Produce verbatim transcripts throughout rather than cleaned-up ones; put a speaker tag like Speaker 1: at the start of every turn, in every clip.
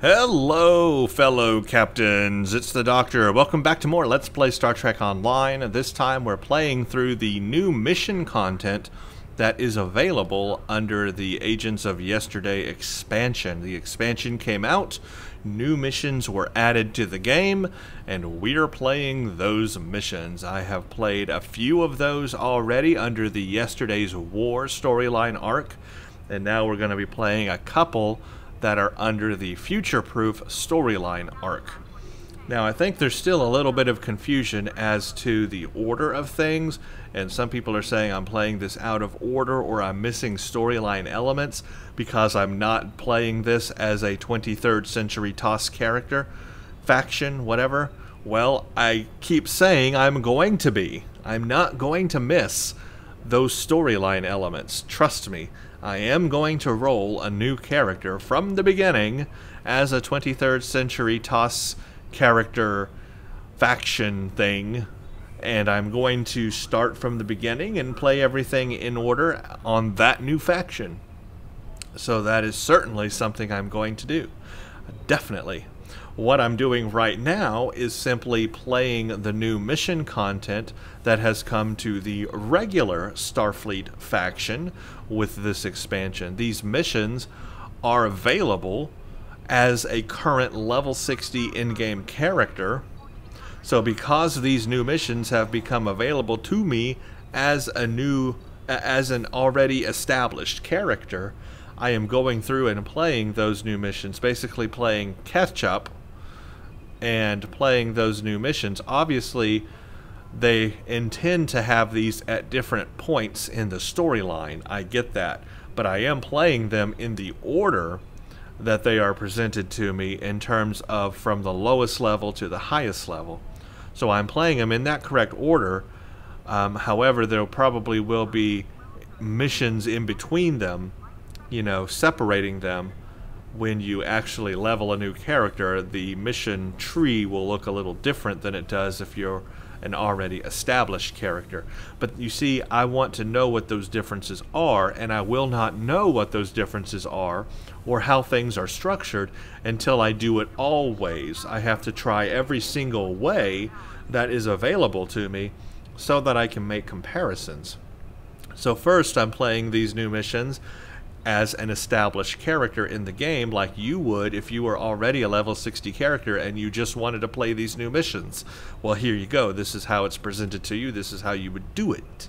Speaker 1: Hello, fellow captains. It's the Doctor. Welcome back to more Let's Play Star Trek Online. This time we're playing through the new mission content that is available under the Agents of Yesterday expansion. The expansion came out, new missions were added to the game, and we're playing those missions. I have played a few of those already under the Yesterday's War storyline arc, and now we're going to be playing a couple that are under the Future-Proof storyline arc. Now, I think there's still a little bit of confusion as to the order of things, and some people are saying I'm playing this out of order or I'm missing storyline elements because I'm not playing this as a twenty-third century T O S character, faction, whatever. Well, I keep saying I'm going to be. I'm not going to miss those storyline elements. Trust me. I am going to roll a new character from the beginning as a twenty-third century T O S character faction thing, and I'm going to start from the beginning and play everything in order on that new faction. So that is certainly something I'm going to do. Definitely. What I'm doing right now is simply playing the new mission content that has come to the regular Starfleet faction with this expansion. These missions are available as a current level sixty in-game character. So because these new missions have become available to me as a new, as an already established character, I am going through and playing those new missions, basically playing catch-up and playing those new missions. Obviously, they intend to have these at different points in the storyline. I get that. But I am playing them in the order that they are presented to me in terms of from the lowest level to the highest level. So I'm playing them in that correct order. Um, however, there probably will be missions in between them, you know, separating them. When you actually level a new character, the mission tree will look a little different than it does if you're an already established character. But you see, I want to know what those differences are, and I will not know what those differences are or how things are structured until I do it all ways. I have to try every single way that is available to me so that I can make comparisons. So first, I'm playing these new missions as an established character in the game, like you would if you were already a level sixty character and you just wanted to play these new missions. Well, here you go. This is how it's presented to you. This is how you would do it.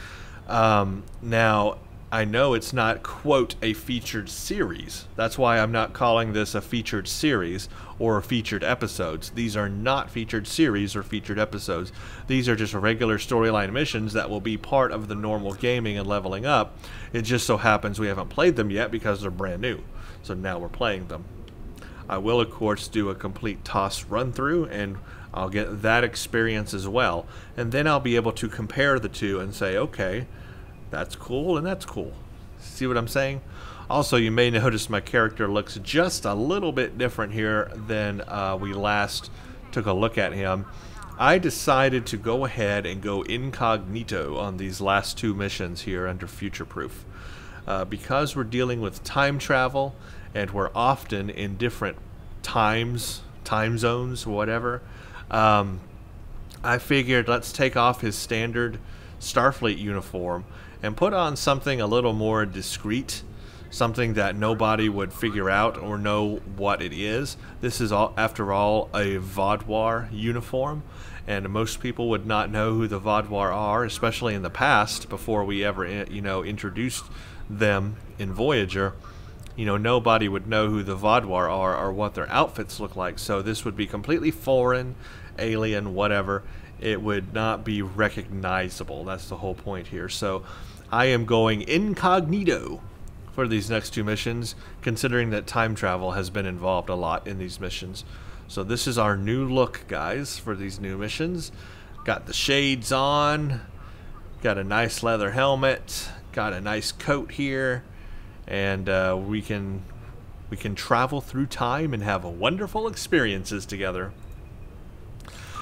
Speaker 1: Um, now, I know it's not, quote, a featured series. That's why I'm not calling this a featured series or featured episodes. These are not featured series or featured episodes. These are just regular storyline missions that will be part of the normal gaming and leveling up. It just so happens we haven't played them yet because they're brand new. So now we're playing them. I will, of course, do a complete T O S run-through, and I'll get that experience as well. And then I'll be able to compare the two and say, okay, that's cool and that's cool. See what I'm saying? Also, you may notice my character looks just a little bit different here than uh, we last took a look at him. I decided to go ahead and go incognito on these last two missions here under Future-Proof. Uh, because we're dealing with time travel and we're often in different times, time zones, whatever, um, I figured let's take off his standard Starfleet uniform and put on something a little more discreet, something that nobody would figure out or know what it is. This is, all, after all, a Vaadwaur uniform, and most people would not know who the Vaadwaur are, especially in the past, before we ever, you know, introduced them in Voyager. You know, nobody would know who the Vaadwaur are or what their outfits look like, so this would be completely foreign, alien, whatever. It would not be recognizable. That's the whole point here. So I am going incognito for these next two missions, considering that time travel has been involved a lot in these missions. So this is our new look, guys, for these new missions. Got the shades on, got a nice leather helmet, got a nice coat here, and uh, we can we can travel through time and have wonderful experiences together.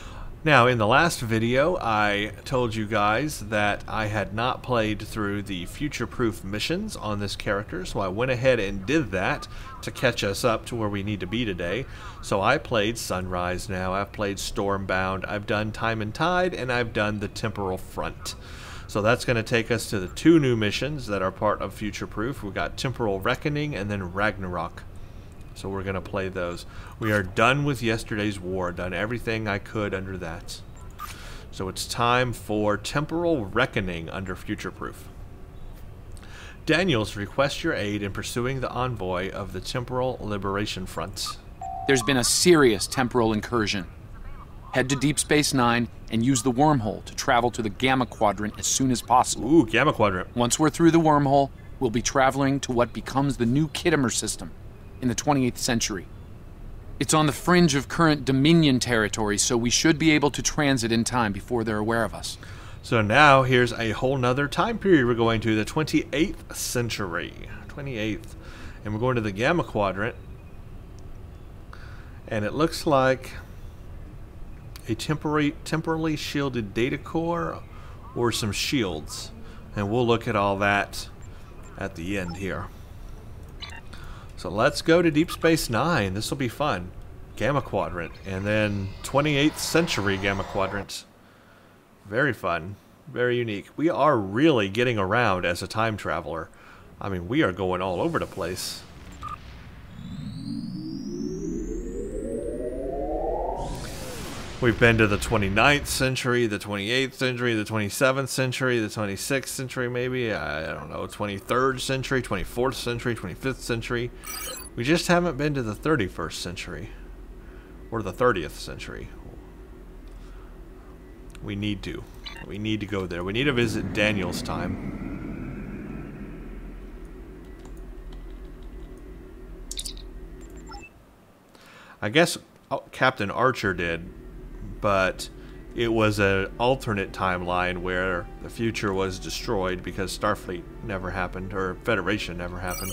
Speaker 1: Now, in the last video, I told you guys that I had not played through the future-proof missions on this character, so I went ahead and did that to catch us up to where we need to be today. So I played Sunrise now, I've played Stormbound, I've done Time and Tide, and I've done the Temporal Front. So that's going to take us to the two new missions that are part of future-proof. We've got Temporal Reckoning and then Ragnarok. So we're going to play those. We are done with yesterday's war. Done everything I could under that. So it's time for Temporal Reckoning under Future-Proof. Daniels, request your aid in pursuing the envoy of the Temporal Liberation Front.
Speaker 2: There's been a serious temporal incursion. Head to Deep Space Nine and use the wormhole to travel to the Gamma Quadrant as soon as possible.
Speaker 1: Ooh, Gamma Quadrant.
Speaker 2: Once we're through the wormhole, we'll be traveling to what becomes the new Kittimer system in the twenty-eighth century. It's on the fringe of current Dominion territory, so we should be able to transit in time before they're aware of us.
Speaker 1: So now here's a whole nother time period we're going to, the twenty-eighth century. twenty-eighth. And we're going to the Gamma Quadrant. And it looks like a temporary, temporally shielded data core or some shields. And we'll look at all that at the end here. So let's go to Deep Space Nine. This will be fun. Gamma Quadrant. And then twenty-eighth century Gamma Quadrant. Very fun. Very unique. We are really getting around as a time traveler. I mean, we are going all over the place. We've been to the twenty-ninth century, the twenty-eighth century, the twenty-seventh century, the twenty-sixth century maybe, I don't know, twenty-third century, twenty-fourth century, twenty-fifth century. We just haven't been to the thirty-first century, or the thirtieth century. We need to. We need to go there. We need to visit Daniel's time. I guess Captain Archer did. But it was an alternate timeline where the future was destroyed because Starfleet never happened, or Federation never happened.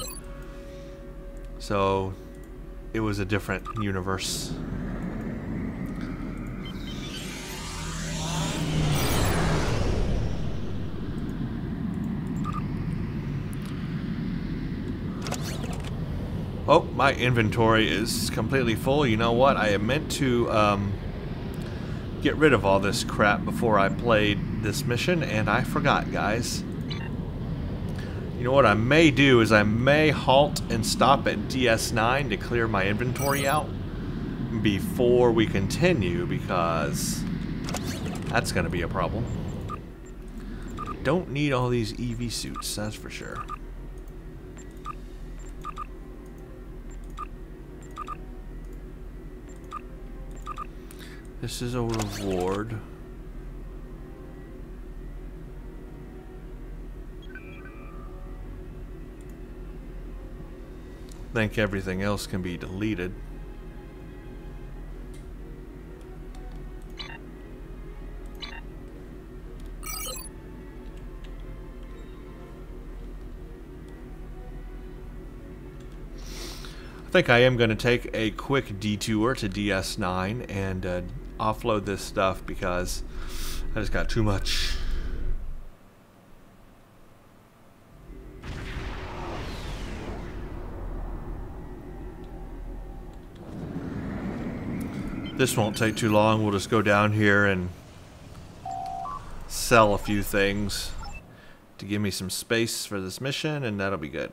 Speaker 1: So it was a different universe. Oh, my inventory is completely full. You know what? I meant to um, get rid of all this crap before I played this mission, and I forgot, guys. You know what I may do is I may halt and stop at D S nine to clear my inventory out before we continue, because that's going to be a problem. Don't need all these E V suits, that's for sure. This is a reward. I think everything else can be deleted. I think I am going to take a quick detour to D S nine and uh, offload this stuff because I just got too much. This won't take too long. We'll just go down here and sell a few things to give me some space for this mission, and that'll be good.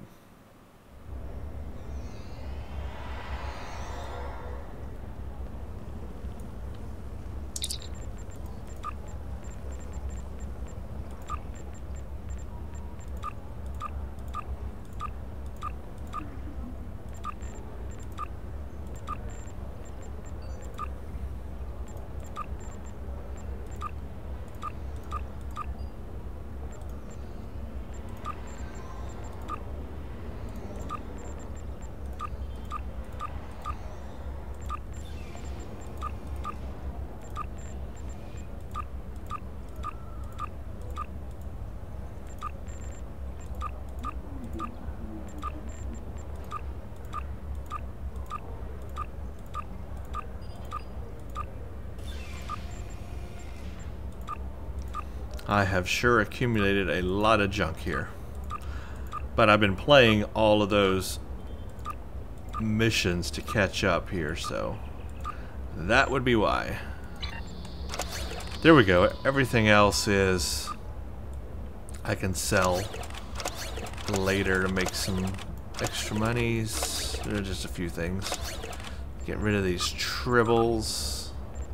Speaker 1: I have sure accumulated a lot of junk here. But I've been playing all of those missions to catch up here, so that would be why. There we go. Everything else is I can sell later to make some extra monies. There are just a few things. Get rid of these tribbles.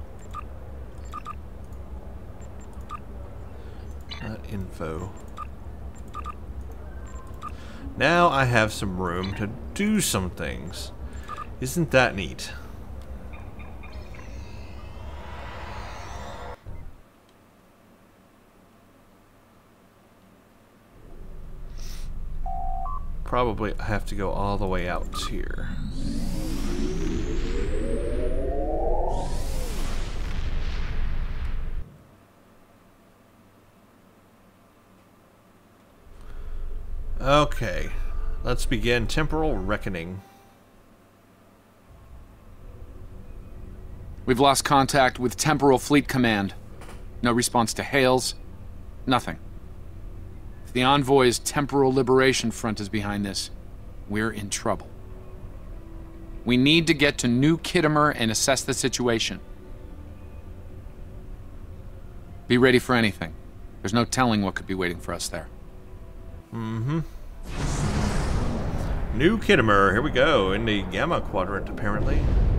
Speaker 1: Not info. Now I have some room to do some things. Isn't that neat? Probably have to go all the way out here. Okay, let's begin Temporal Reckoning.
Speaker 2: We've lost contact with Temporal Fleet Command. No response to hails. Nothing. If the Envoy's Temporal Liberation Front is behind this, we're in trouble. We need to get to New Kittimer and assess the situation. Be ready for anything. There's no telling what could be waiting for us there.
Speaker 1: Mm-hmm. New Kittimer, here we go, in the Gamma Quadrant, apparently.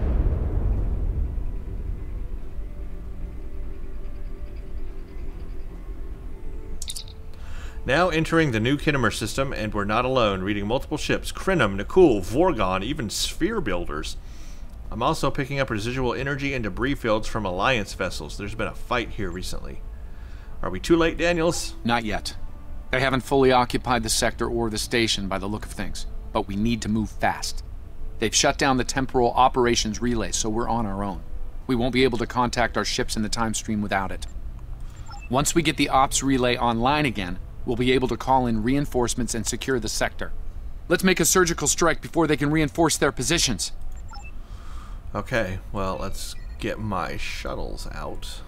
Speaker 1: Now entering the New Kittimer system, and we're not alone, reading multiple ships, Krenim, Nakul, Vorgon, even sphere builders. I'm also picking up residual energy and debris fields from Alliance vessels. There's been a fight here recently. Are we too late, Daniels?
Speaker 2: Not yet. They haven't fully occupied the sector or the station by the look of things, but we need to move fast. They've shut down the temporal operations relay, so we're on our own. We won't be able to contact our ships in the time stream without it. Once we get the ops relay online again, we'll be able to call in reinforcements and secure the sector. Let's make a surgical strike before they can reinforce their positions.
Speaker 1: Okay, well, let's get my shuttles out.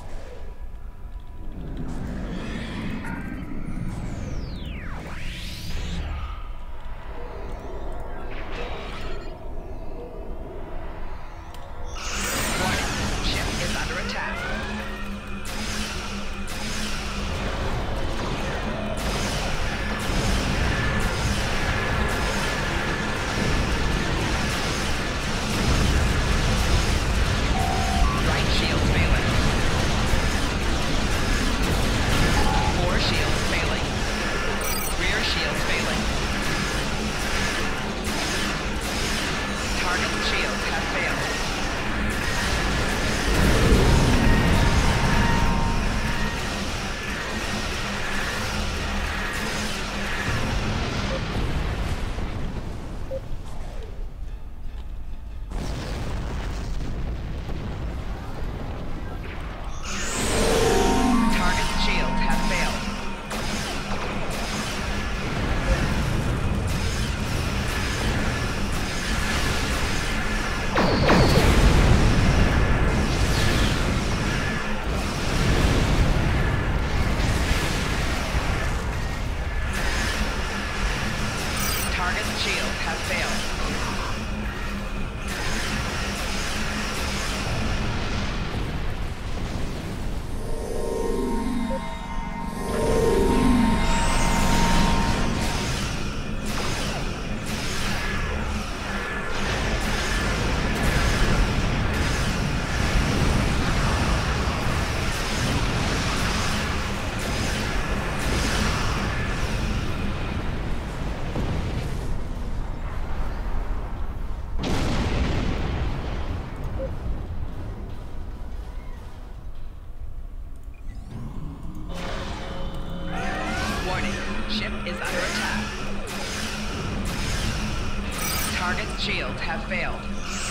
Speaker 3: Target's shields have failed.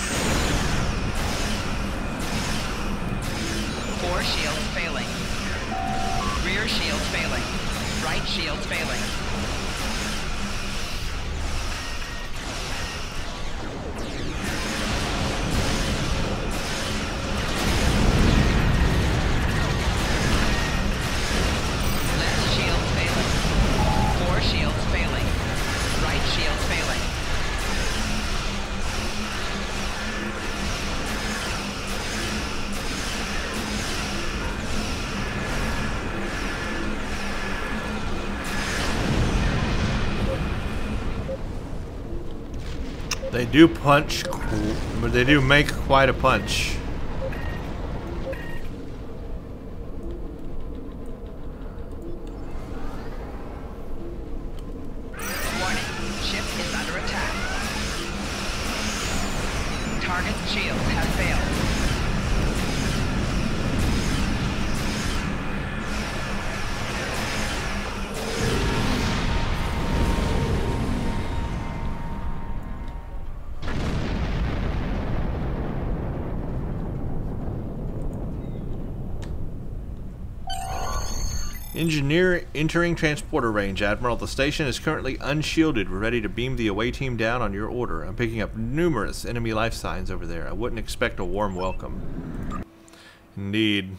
Speaker 3: Four shields failing. Rear shields failing. Right shields failing.
Speaker 1: They do punch, but they do make quite a punch.
Speaker 3: Warning, ship is under attack. Target shields have failed.
Speaker 1: Engineer entering transporter range, Admiral. The station is currently unshielded. We're ready to beam the away team down on your order. I'm picking up numerous enemy life signs over there. I wouldn't expect a warm welcome. Indeed.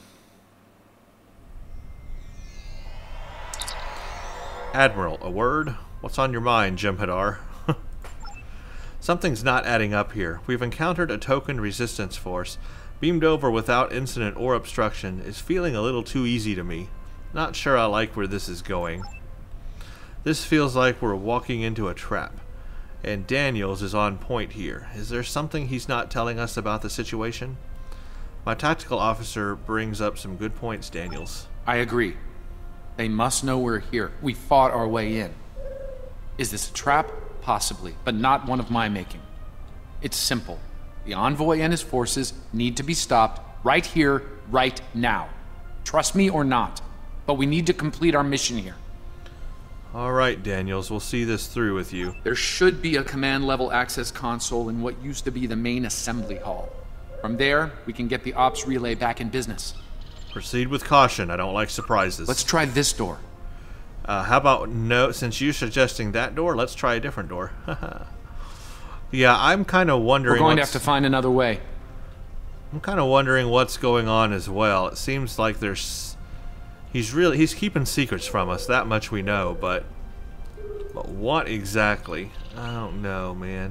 Speaker 1: Admiral, a word? What's on your mind, Jem'Hadar? Something's not adding up here. We've encountered a token resistance force. Beamed over without incident or obstruction is feeling a little too easy to me. Not sure I like where this is going. This feels like we're walking into a trap. And Daniels is on point here. Is there something he's not telling us about the situation? My tactical officer brings up some good points, Daniels.
Speaker 2: I agree. They must know we're here. We fought our way in. Is this a trap? Possibly, but not one of my making. It's simple. The envoy and his forces need to be stopped right here, right now. Trust me or not. But we need to complete our mission here.
Speaker 1: All right, Daniels, we'll see this through with you.
Speaker 2: There should be a command-level access console in what used to be the main assembly hall. From there, we can get the ops relay back in business.
Speaker 1: Proceed with caution. I don't like surprises.
Speaker 2: Let's try this door.
Speaker 1: Uh, how about no? Since you're suggesting that door, let's try a different door. Yeah, I'm kind of wondering.
Speaker 2: We're going to have to find another way.
Speaker 1: I'm kind of wondering what's going on as well. It seems like there's. He's really he's keeping secrets from us. That much we know, but but what exactly? I don't know, man.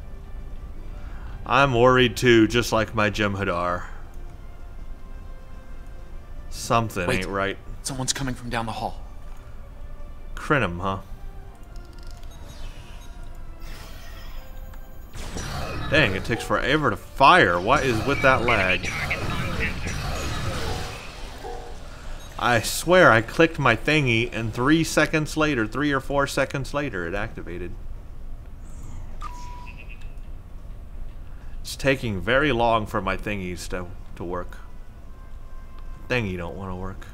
Speaker 1: I'm worried too, just like my Jem'Hadar. Something
Speaker 2: Wait,
Speaker 1: ain't right.
Speaker 2: Someone's coming from down the hall.
Speaker 1: Crinum, huh? Dang, it takes forever to fire. What is with that lag? I swear I clicked my thingy and three seconds later, three or four seconds later, it activated. It's taking very long for my thingies to, to work. Thingy don't want to work.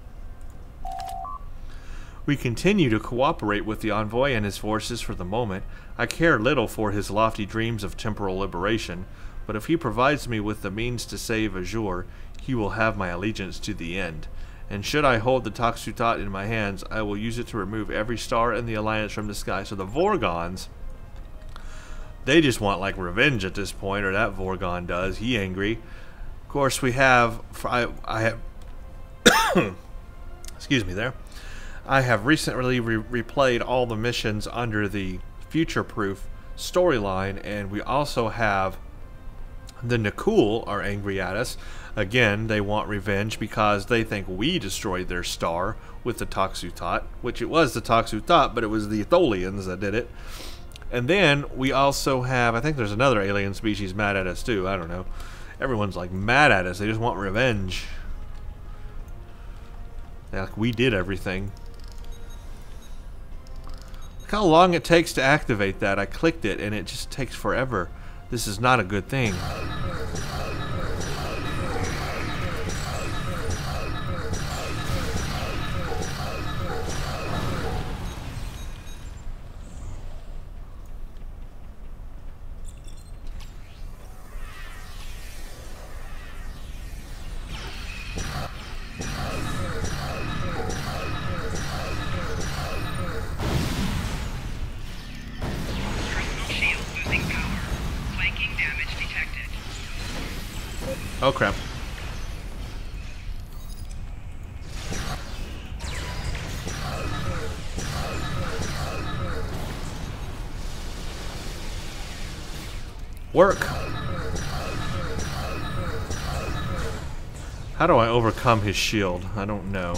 Speaker 1: We continue to cooperate with the envoy and his forces for the moment. I care little for his lofty dreams of temporal liberation, but if he provides me with the means to save Azure, he will have my allegiance to the end. And should I hold the Toxutat in my hands, I will use it to remove every star in the Alliance from the sky. So the Vorgons, they just want like revenge at this point, or that Vorgon does. He angry. Of course, we have. I, I have. Excuse me there. I have recently re replayed all the missions under the future-proof storyline, and we also have the Nakul are angry at us. Again, they want revenge because they think we destroyed their star with the Toxutat, which it was the Toxutat, but it was the Tholians that did it. And then we also have, I think there's another alien species mad at us too. I don't know. Everyone's like mad at us. They just want revenge. Like we did everything. Look how long it takes to activate that. I clicked it and it just takes forever. This is not a good thing. Oh crap. Work. How do I overcome his shield? I don't know.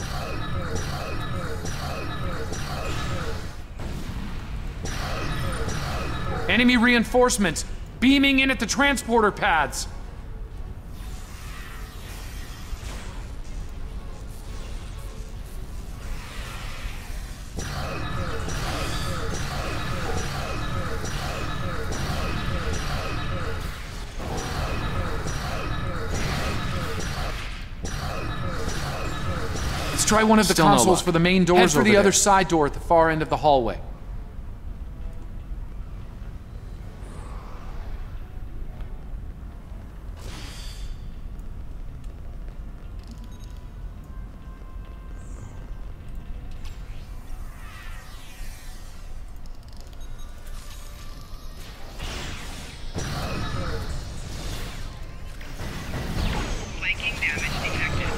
Speaker 2: Enemy reinforcements beaming in at the transporter pads. Let's try one of the
Speaker 4: Still no
Speaker 2: consoles
Speaker 4: luck.
Speaker 2: for the main doors. Head for
Speaker 4: over
Speaker 2: the
Speaker 4: there.
Speaker 2: other side door at the far end of the hallway.
Speaker 3: Flanking damage detected.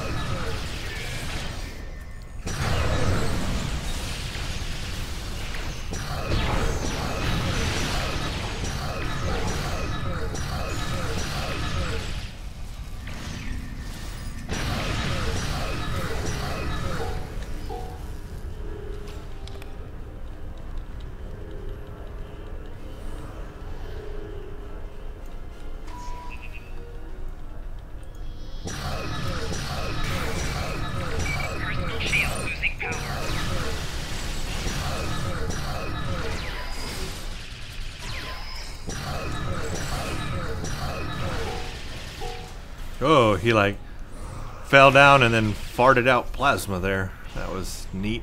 Speaker 3: Personal shield losing power.
Speaker 1: Oh, he like fell down and then farted out plasma there. That was neat.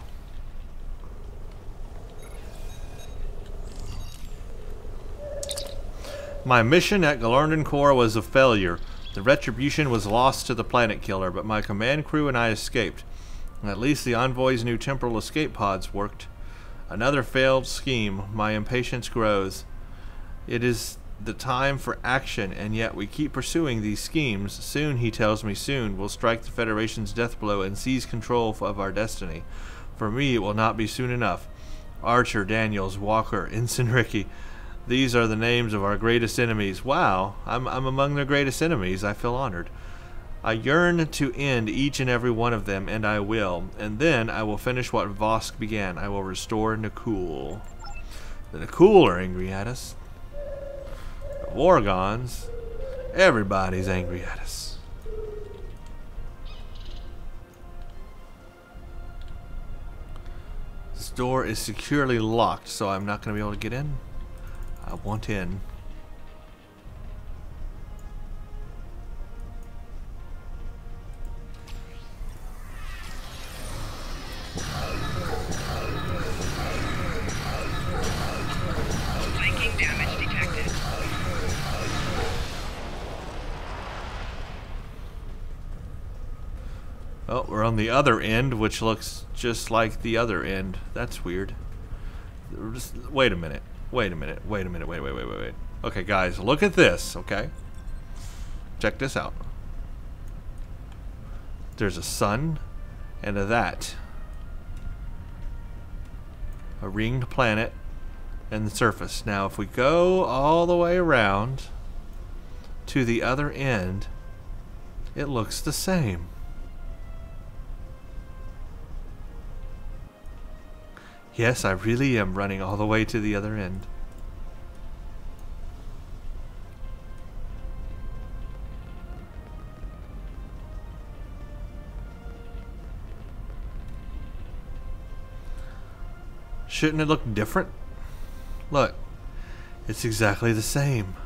Speaker 1: My mission at Galarndon Core was a failure. The retribution was lost to the planet killer, but my command crew and I escaped. At least the envoy's new temporal escape pods worked. Another failed scheme. My impatience grows. It is the time for action, and yet we keep pursuing these schemes. Soon, he tells me, soon, we'll strike the Federation's death blow and seize control of our destiny. For me, it will not be soon enough. Archer, Daniels, Walker, Ensign Ricky. These are the names of our greatest enemies. Wow, I'm, I'm among their greatest enemies. I feel honored. I yearn to end each and every one of them, and I will. And then I will finish what Vosk began. I will restore Nakul. The Nakul are angry at us. The Wargons, everybody's angry at us. This door is securely locked, so I'm not going to be able to get in. I want in.
Speaker 3: Flanking damage detected.
Speaker 1: Oh, we're on the other end, which looks just like the other end. That's weird. Just, wait a minute. Wait a minute. Wait a minute. Wait, wait, wait, wait, wait. Okay, guys, look at this, okay? Check this out. There's a sun and a that. A ringed planet and the surface. Now, if we go all the way around to the other end, it looks the same. Yes, I really am running all the way to the other end. Shouldn't it look different? Look, it's exactly the same.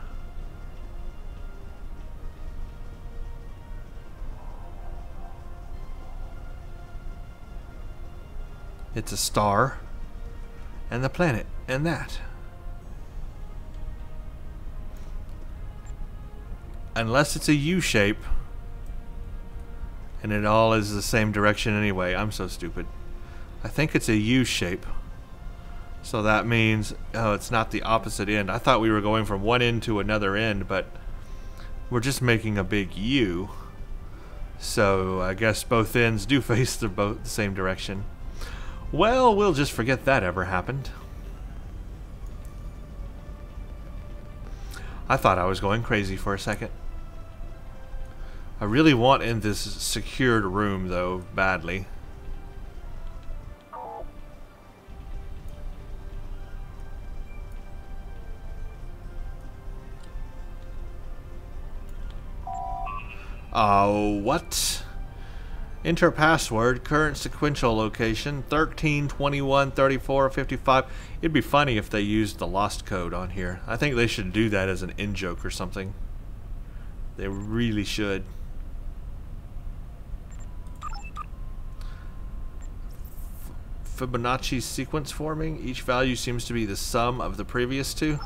Speaker 1: It's a star. And the planet, and that. Unless it's a U shape, and it all is the same direction anyway. I'm so stupid. I think it's a U shape. So that means, oh, it's not the opposite end. I thought we were going from one end to another end, but we're just making a big U. So I guess both ends do face the, both the same direction. Well, we'll just forget that ever happened. I thought I was going crazy for a second. I really want in this secured room, though, badly. Oh, what? Enter password, current sequential location, thirteen, twenty-one, thirty-four, fifty-five. It'd be funny if they used the lost code on here. I think they should do that as an in-joke or something. They really should. Fibonacci sequence forming. Each value seems to be the sum of the previous two.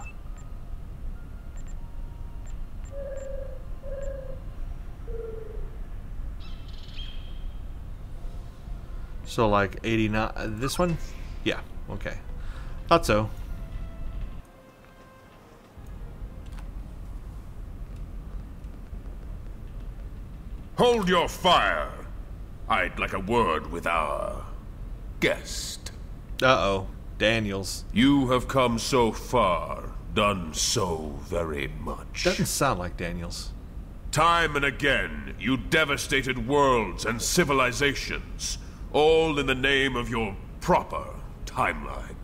Speaker 1: So like eighty-nine, uh, this one? Yeah, okay. Thought so.
Speaker 4: Hold your fire. I'd like a word with our guest.
Speaker 1: Uh-oh, Daniels.
Speaker 4: You have come so far, done so very much.
Speaker 1: Doesn't sound like Daniels.
Speaker 4: Time and again, you devastated worlds and civilizations, all in the name of your proper timeline.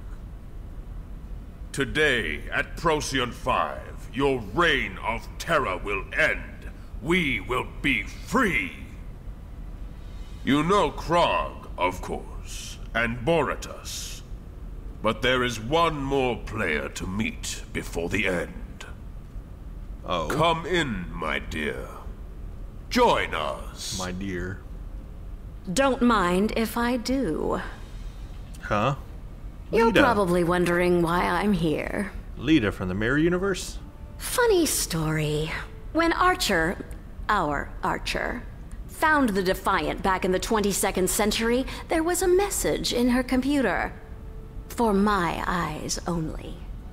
Speaker 4: Today, at Procyon five, your reign of terror will end. We will be free. You know Krog, of course, and Boretus. But there is one more player to meet before the end.
Speaker 1: Oh.
Speaker 4: Come in, my dear. Join us.
Speaker 1: My dear.
Speaker 5: Don't mind if I do.
Speaker 1: Huh?
Speaker 5: You're
Speaker 1: Lita.
Speaker 5: probably wondering why I'm here.
Speaker 1: Lita from the Mirror Universe?
Speaker 5: Funny story. When Archer, our Archer, found the Defiant back in the twenty-second century, there was a message in her computer. For my eyes only.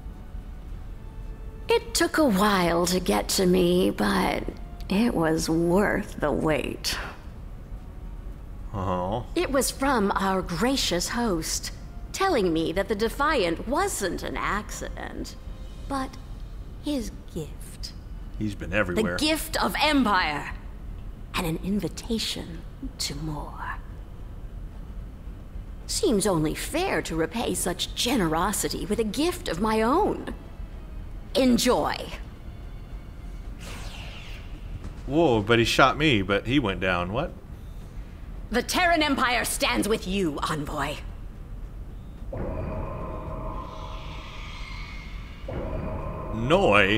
Speaker 5: It took a while to get to me, but it was worth the wait.
Speaker 1: Oh.
Speaker 5: It was from our gracious host, telling me that the Defiant wasn't an accident, but his gift.
Speaker 1: He's been
Speaker 5: The
Speaker 1: everywhere.
Speaker 5: gift of Empire, and an invitation to more. Seems only fair to repay such generosity with a gift of my own. Enjoy.
Speaker 1: Whoa, but he shot me, but he went down. What?
Speaker 5: The Terran Empire stands with you, Envoy.
Speaker 1: Noi?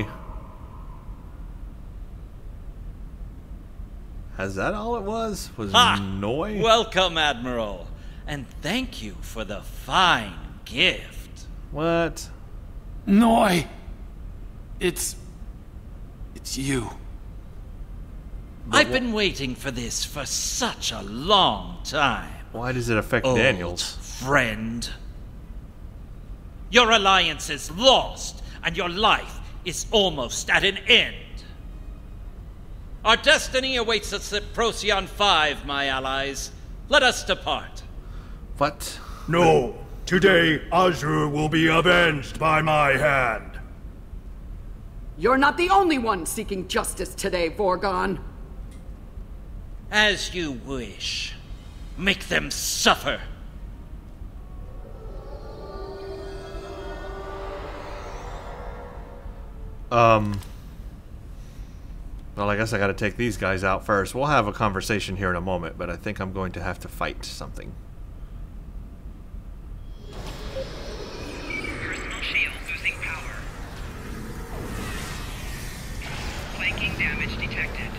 Speaker 1: Is that all it was? Was
Speaker 6: Ha!
Speaker 1: Noi?
Speaker 6: Welcome, Admiral, and thank you for the fine gift.
Speaker 1: What?
Speaker 2: Noi! It's... it's you.
Speaker 6: I've been waiting for this for such a long time.
Speaker 1: Why does it affect
Speaker 6: Old
Speaker 1: Daniels?
Speaker 6: friend. Your alliance is lost, and your life is almost at an end. Our destiny awaits us at Procyon five, my allies. Let us depart.
Speaker 1: What?
Speaker 7: No. Today, Azure will be avenged by my hand.
Speaker 8: You're not the only one seeking justice today, Vorgon.
Speaker 6: As you wish. Make them suffer.
Speaker 1: Um... Well, I guess I gotta take these guys out first. We'll have a conversation here in a moment, but I think I'm going to have to fight something.
Speaker 3: Personal shield losing power. Flanking damage detected.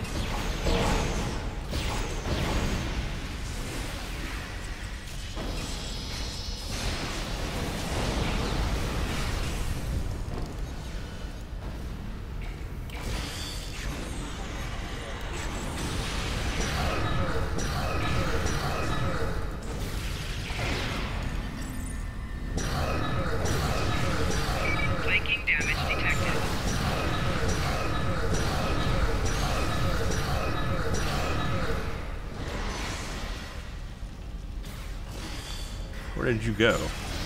Speaker 3: Flanking damage detected.
Speaker 1: Where did you go?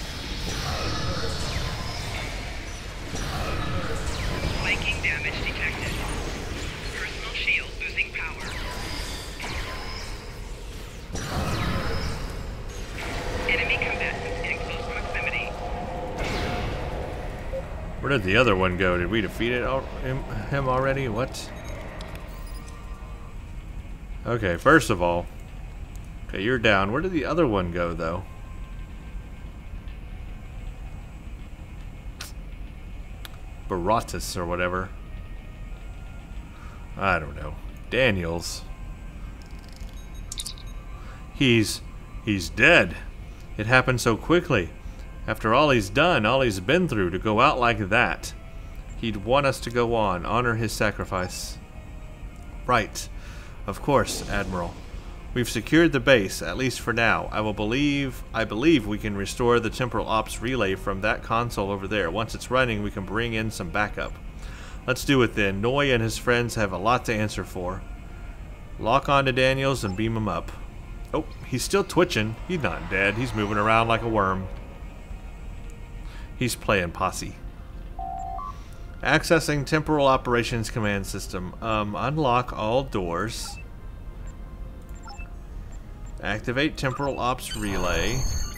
Speaker 3: Flanking damage detected. Personal shield losing power. Enemy combatants in close proximity.
Speaker 1: Where did the other one go? Did we defeat it al him, him already? What? Okay, first of all, okay, you're down. Where did the other one go, though? Baratus or whatever. I don't know. Daniels. He's... he's dead. It happened so quickly. After all he's done, all he's been through, to go out like that. He'd want us to go on, honor his sacrifice. Right. Of course, Admiral. We've secured the base, at least for now. I will believe... I believe we can restore the Temporal Ops relay from that console over there. Once it's running, we can bring in some backup. Let's do it then. Noy and his friends have a lot to answer for. Lock on to Daniels and beam him up. Oh, he's still twitching. He's not dead. He's moving around like a worm. He's playing posse. Accessing Temporal Operations Command System. Um, unlock all doors. Activate Temporal Ops Relay.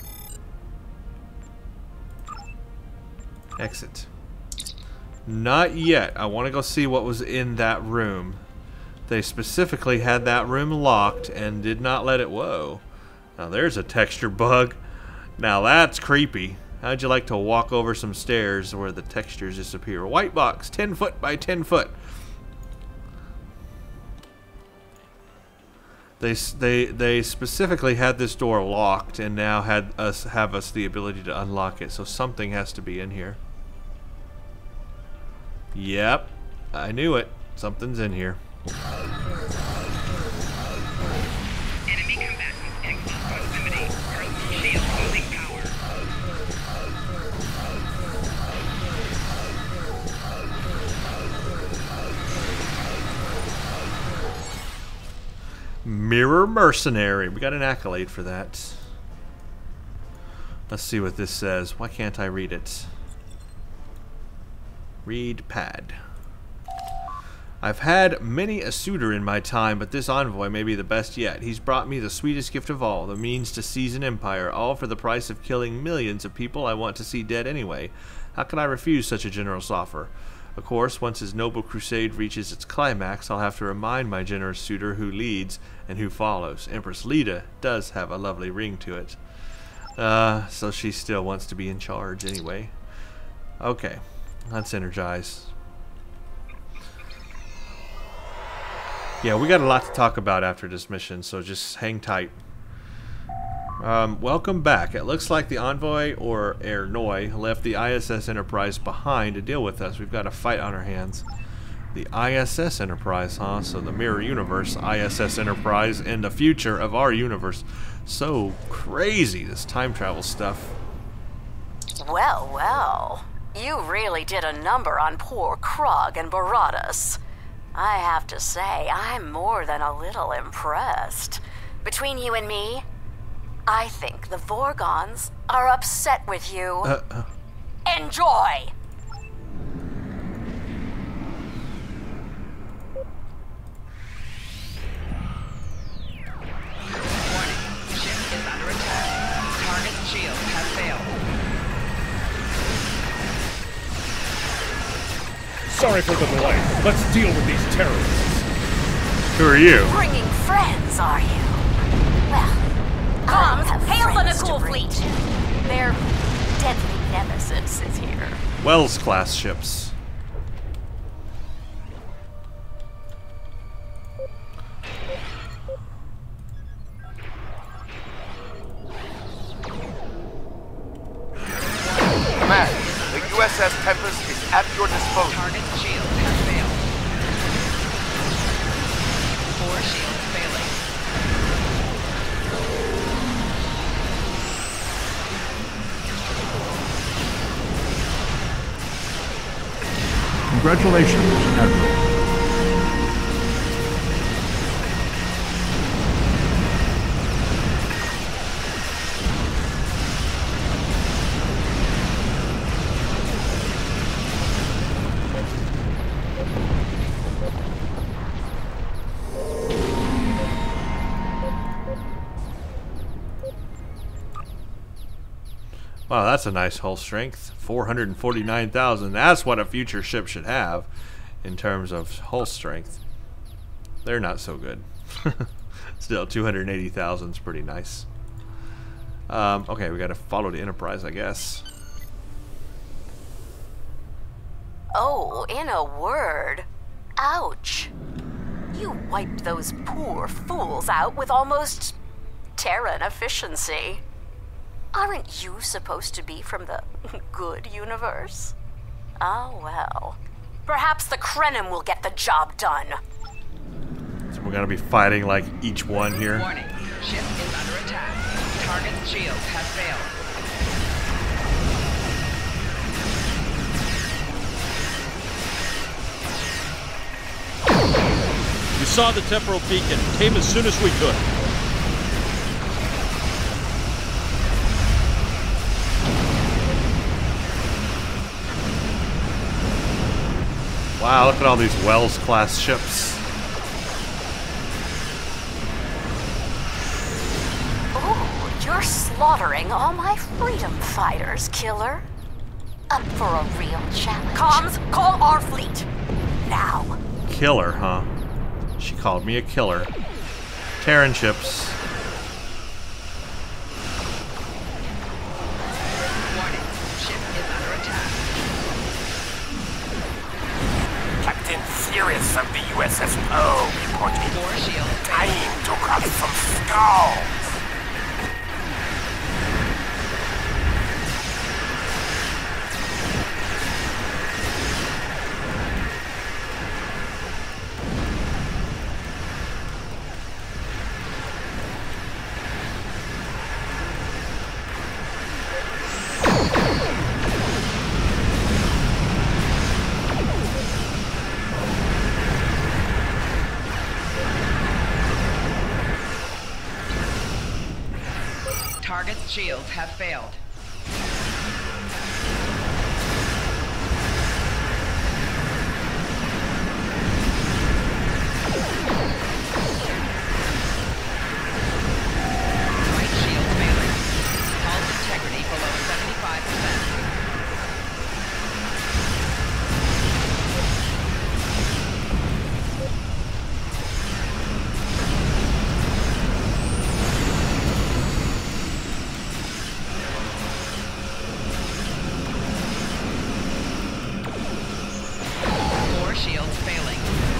Speaker 1: Exit. Not yet. I want to go see what was in that room. They specifically had that room locked and did not let it... Whoa. Now there's a texture bug. Now that's creepy. How'd you like to walk over some stairs where the textures disappear? White box, ten foot by ten foot. They they they specifically had this door locked and now had us have us the ability to unlock it. So something has to be in here. Yep, I knew it. Something's in here.
Speaker 3: Enemy combatants in close proximity. Approach shield losing power.
Speaker 1: Mirror Mercenary. We got an accolade for that. Let's see what this says. Why can't I read it? Read pad. I've had many a suitor in my time, but this envoy may be the best yet. He's brought me the sweetest gift of all, the means to seize an empire, all for the price of killing millions of people I want to see dead anyway. How can I refuse such a generous offer? Of course, once his noble crusade reaches its climax, I'll have to remind my generous suitor who leads and who follows. Empress Leda does have a lovely ring to it. Uh, so she still wants to be in charge anyway. Okay, let's energize. Yeah, we got a lot to talk about after this mission, so just hang tight. Um, welcome back. It looks like the Envoy, or Air Noy, left the I S S Enterprise behind to deal with us. We've got a fight on our hands. The I S S Enterprise, huh? So the Mirror Universe, I S S Enterprise, and the future of our universe. So crazy, this time travel stuff.
Speaker 5: Well, well. You really did a number on poor Krog and Baratus. I have to say, I'm more than a little impressed. Between you and me, I think the Vorgons are upset with you.
Speaker 1: Uh, uh.
Speaker 5: Enjoy!
Speaker 3: Warning. Ship is under attack. Target's shield has failed.
Speaker 7: Sorry for the delay. Let's deal with these terrorists.
Speaker 1: Who are you?
Speaker 5: Bringing friends, are you? Well, comms, hail the Nakul fleet. Their deadly nemesis is here.
Speaker 1: Wells class ships.
Speaker 9: Command, the U S S Tempest is at your disposal.
Speaker 3: Target's shield has failed. Four shields failing.
Speaker 7: Congratulations, Admiral.
Speaker 1: Wow, that's a nice hull strength. four hundred forty-nine thousand. That's what a future ship should have in terms of hull strength. They're not so good. Still, two hundred eighty thousand is pretty nice. Um, okay, we gotta follow the Enterprise, I guess.
Speaker 5: Oh, in a word, ouch. You wiped those poor fools out with almost Terran efficiency. Aren't you supposed to be from the good universe? Oh well. Perhaps the Krenim will get the job done.
Speaker 1: So we're gonna be fighting like each one here.
Speaker 3: Warning. Ship is under attack. Target's shield has failed.
Speaker 6: We saw the temporal beacon. Came as soon as we could.
Speaker 1: Wow, look at all these Wells-class ships.
Speaker 5: Oh, you're slaughtering all my freedom fighters, killer. Up for a real challenge. Comms, call our fleet. Now.
Speaker 1: Killer, huh? She called me a killer. Terran ships.
Speaker 3: Warning. Ship is under attack.
Speaker 10: Captain Sirius of the U S S O reporting.
Speaker 3: Four shields.
Speaker 10: Time to cut some skulls.
Speaker 3: Target's shields have failed. Right shield failing. Hull's integrity below seventy-five percent. Shields failing.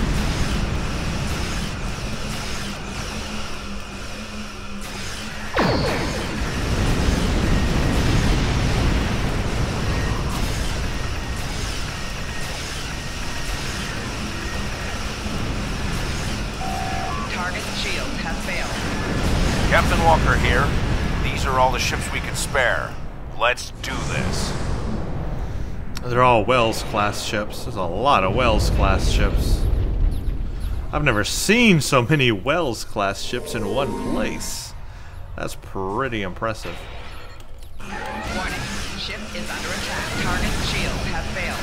Speaker 3: Target's shields have failed.
Speaker 10: Captain Walker here. These are all the ships we can spare. Let's do this.
Speaker 1: They're all Wells-class ships. There's a lot of Wells-class ships. I've never seen so many Wells-class ships in one place. That's pretty impressive.
Speaker 3: Warning. Ship is under attack. Target's shields have failed.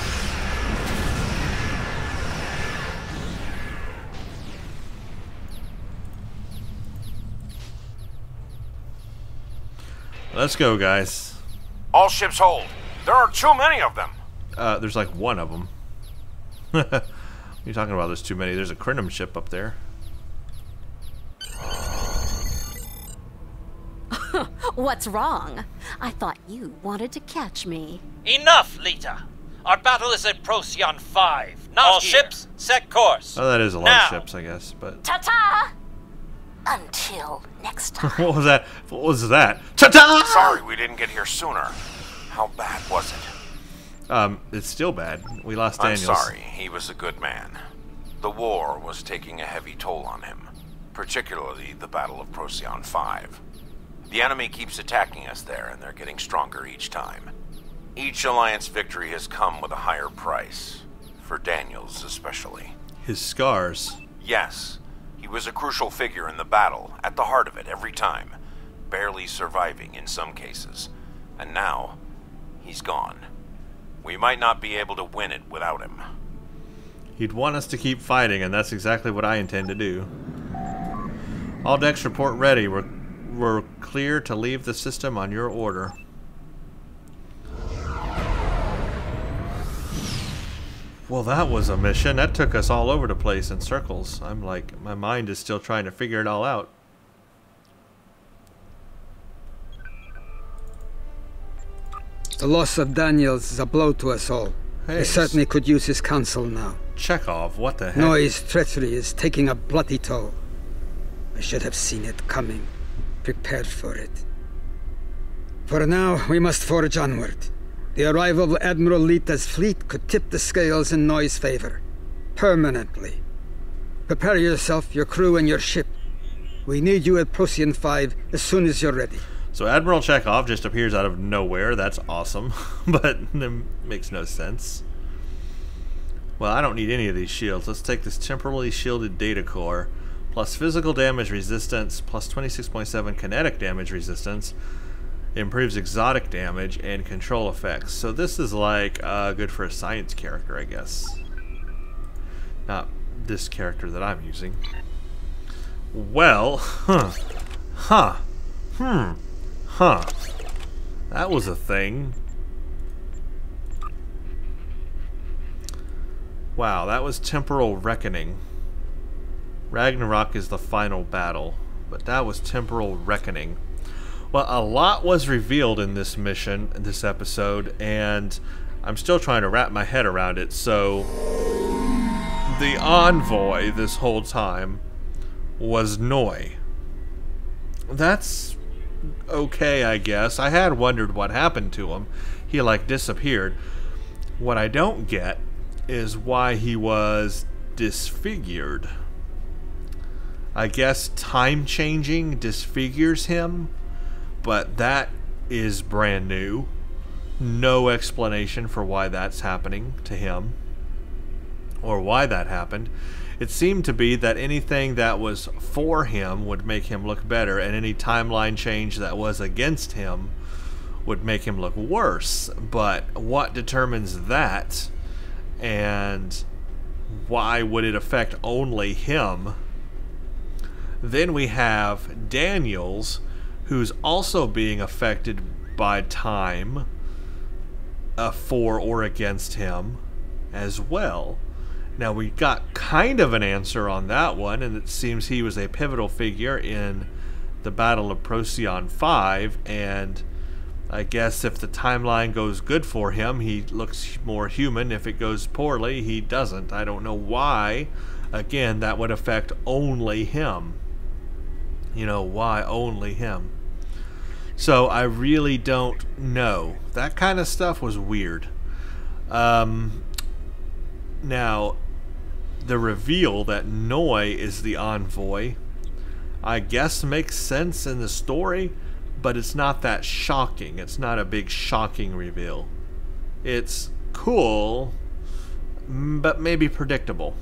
Speaker 1: Let's go, guys.
Speaker 10: All ships hold. There are too many of them.
Speaker 1: Uh, there's like one of them. What are you talking about? There's too many. There's a Krenim ship up there.
Speaker 5: What's wrong? I thought you wanted to catch me.
Speaker 6: Enough, Lita. Our battle is at Procyon five. Not All here. Ships, set course.
Speaker 1: Oh, that is a lot
Speaker 6: now.
Speaker 1: of ships, I guess. But
Speaker 5: Ta-ta! Until next time.
Speaker 1: what was that? What was that? Ta-ta!
Speaker 10: Sorry we didn't get here sooner. How bad was it?
Speaker 1: Um, it's still bad. We lost
Speaker 10: I'm
Speaker 1: Daniels.
Speaker 10: sorry. He was a good man. The war was taking a heavy toll on him, particularly the Battle of Procyon five. The enemy keeps attacking us there, and they're getting stronger each time. Each Alliance victory has come with a higher price, for Daniels especially.
Speaker 1: His scars.
Speaker 10: Yes, he was a crucial figure in the battle, at the heart of it every time, barely surviving in some cases. And now, he's gone. We might not be able to win it without him.
Speaker 1: He'd want us to keep fighting, and that's exactly what I intend to do. All decks report ready. We're, we're clear to leave the system on your order. Well, that was a mission. That took us all over the place in circles. I'm like, my mind is still trying to figure it all out.
Speaker 11: The loss of Daniels is a blow to us all.
Speaker 1: Hey,
Speaker 11: he certainly could use his counsel now.
Speaker 1: Chekhov, what the heck?
Speaker 11: Noy's treachery is taking a bloody toll. I should have seen it coming, prepared for it. For now, we must forge onward. The arrival of Admiral Lita's fleet could tip the scales in Noy's favor. Permanently. Prepare yourself, your crew, and your ship. We need you at Procyon five as soon as you're ready.
Speaker 1: So Admiral Chekhov just appears out of nowhere. That's awesome. But it makes no sense. Well, I don't need any of these shields. Let's take this temporally shielded data core. Plus physical damage resistance. Plus twenty-six point seven kinetic damage resistance. Improves exotic damage and control effects. So this is like uh, good for a science character, I guess. Not this character that I'm using. Well, huh. Huh. Hmm. Huh. That was a thing. Wow, that was Temporal Reckoning. Ragnarok is the final battle, but that was Temporal Reckoning. Well, a lot was revealed in this mission, in this episode, and I'm still trying to wrap my head around it. So, the envoy this whole time was Noy. That's okay, I guess. I had wondered what happened to him. He, like, disappeared. What I don't get is why he was disfigured. I guess time changing disfigures him, but that is brand new. No explanation for why that's happening to him or why that happened. It seemed to be that anything that was for him would make him look better, and any timeline change that was against him would make him look worse. But what determines that, and why would it affect only him? Then we have Daniels, who's also being affected by time, uh, for or against him as well. Now, we got kind of an answer on that one, and it seems he was a pivotal figure in the Battle of Procyon five, and I guess if the timeline goes good for him, he looks more human. If it goes poorly, he doesn't. I don't know why. Again, that would affect only him. You know, why only him? So, I really don't know. That kind of stuff was weird. Um... Now, the reveal that Noy is the envoy, I guess makes sense in the story, but it's not that shocking. It's not a big shocking reveal. It's cool, but maybe predictable.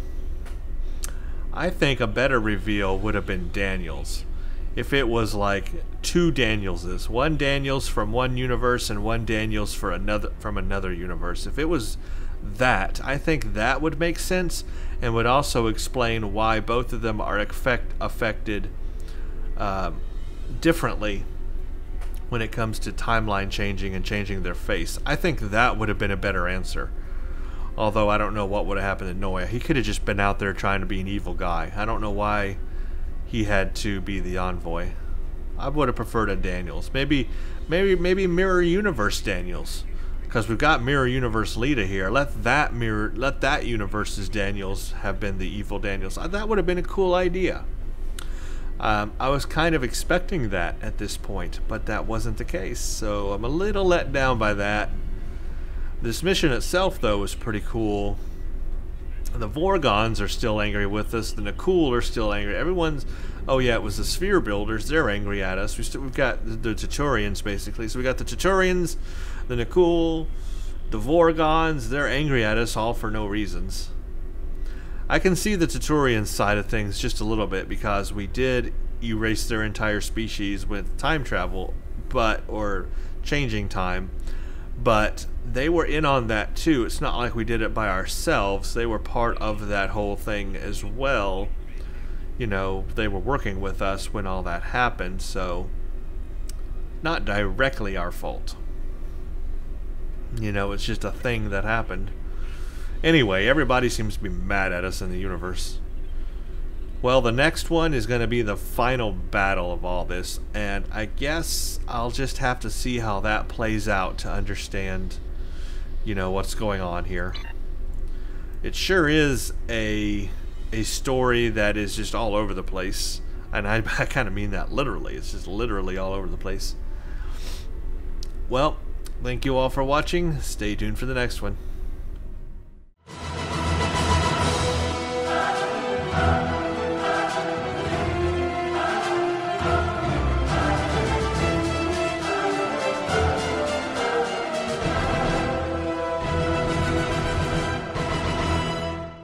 Speaker 1: I think a better reveal would have been Daniels. If it was like two Danielses, one Daniels from one universe and one Daniels for another from another universe. If it was that, I think that would make sense and would also explain why both of them are affect, affected uh, differently when it comes to timeline changing and changing their face. I think that would have been a better answer. Although I don't know what would have happened to Noya. He could have just been out there trying to be an evil guy. I don't know why he had to be the envoy. I would have preferred a Daniels. Maybe, maybe, maybe Mirror Universe Daniels. Because we've got Mirror Universe Lita here. Let that mirror, let that universe's Daniels have been the evil Daniels. That would have been a cool idea. Um, I was kind of expecting that at this point, but that wasn't the case. So I'm a little let down by that. This mission itself, though, was pretty cool. The Vorgons are still angry with us. The Nakul are still angry. Everyone's... Oh, yeah, it was the Sphere Builders. They're angry at us. We st we've got the, the Tuturians, basically. So we got the Tuturians, the Nakul, the Vorgons. They're angry at us all for no reasons. I can see the Tuturian side of things just a little bit because we did erase their entire species with time travel, but or changing time. But they were in on that too. It's not like we did it by ourselves. They were part of that whole thing as well. You know, they were working with us when all that happened, so not directly our fault. You know, it's just a thing that happened. Anyway, everybody seems to be mad at us in the universe. Well, the next one is going to be the final battle of all this, and I guess I'll just have to see how that plays out to understand, you know, what's going on here. It sure is a a story that is just all over the place, and I, I kind of mean that literally. It's just literally all over the place. Well, thank you all for watching. Stay tuned for the next one.